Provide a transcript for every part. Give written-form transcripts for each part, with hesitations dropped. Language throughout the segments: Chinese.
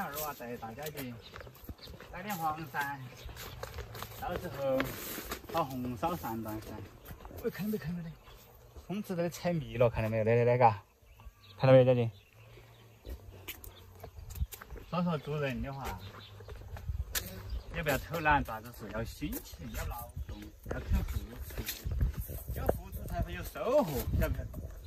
儿娃带大家去带点黄鳝，到时候烤红烧3段噻。我看到没得？葱子都采密了，看到没有？那嘎，看到没有，姐姐？所以说做人的话，也不要偷懒，啥子事要辛勤，要劳动，要肯付出，要付出才会有收获，晓不晓得？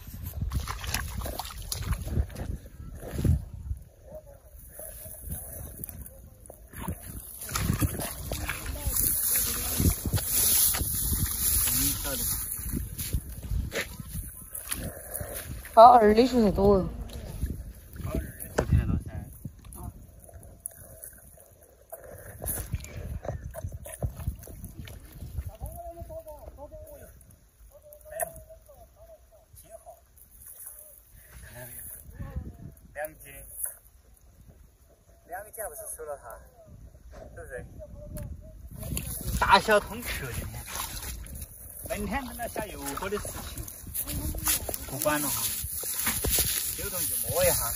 高2的学才多哟。 高2的天天多噻。2斤还不是收了它，是不是？大小通吃今天，明天等到下油锅的事情，不管了哈，有种就摸一下，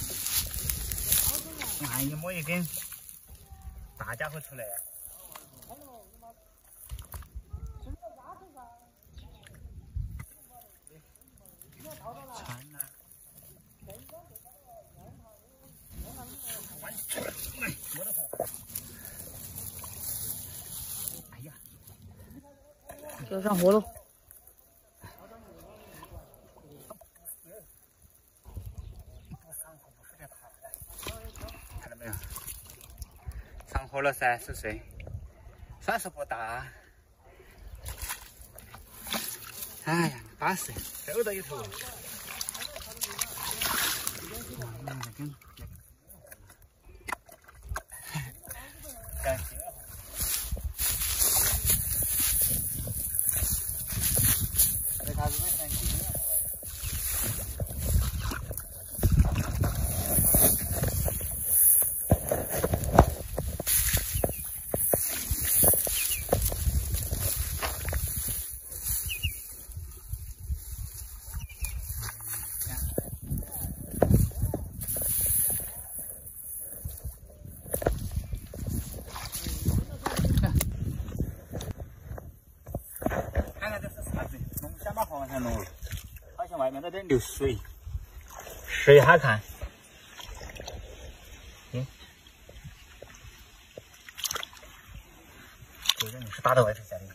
你看一摸一根，大家伙出来。穿了。哎呀， 就上活了。 看到没有？上火了噻，是不是？算是不大。哎呀，巴适，收到一头。感谢。为啥子会相信呢？黄鳝龙，好像外面在这流水，试一下看。这个你是打到外头下的。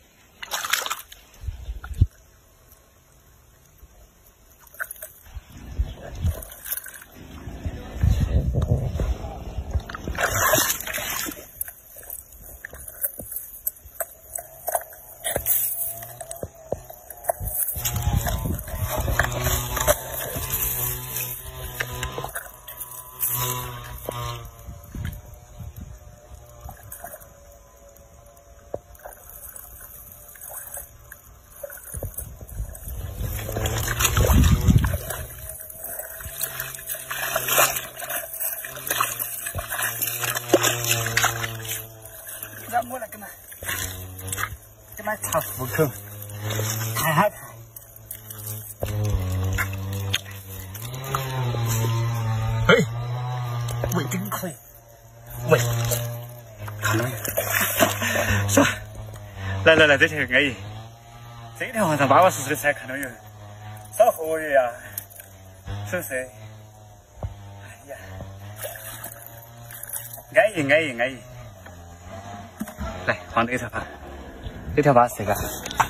让我来给它擦虎口，看下看。哎，喂，真可以，喂，看到没有？是吧？来，这条安逸，这条黄鳝巴巴适适的噻，看到没有？少活跃呀，是不是？哎呀，安逸。来，换这条吧，这条吧是这个，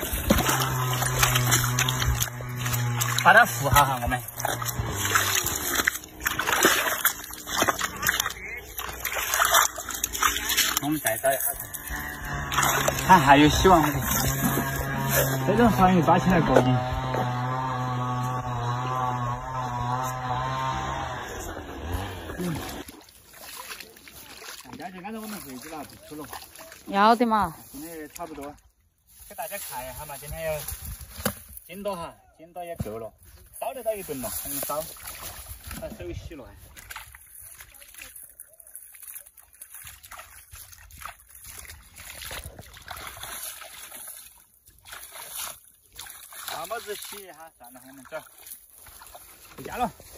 把它扶好哈，我们。我们再找一下，看还有希望没得？这种防御抓起来过瘾。大家就按照我们回去了，不出了。 要的嘛。 今天也差不多，给大家看一下嘛。今天有斤多哈，斤多也够了，烧得到一顿了，红烧，把手洗了。把帽子洗一下，算了，我们走，回家了。